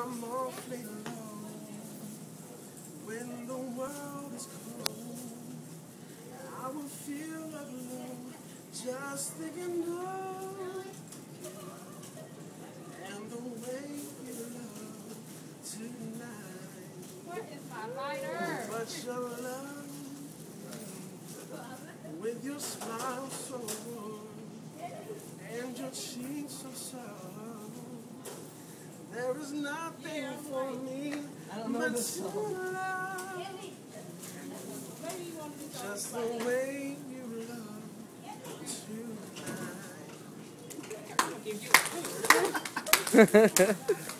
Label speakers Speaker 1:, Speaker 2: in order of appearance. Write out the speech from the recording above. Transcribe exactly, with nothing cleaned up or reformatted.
Speaker 1: I'm awfully alone when the world is cold. I will feel alone just thinking of and the way you love tonight.
Speaker 2: Where is my lighter?
Speaker 1: But your love with your smile so warm and your cheeks so soft. There is nothing for me but to love, just the way you love tonight.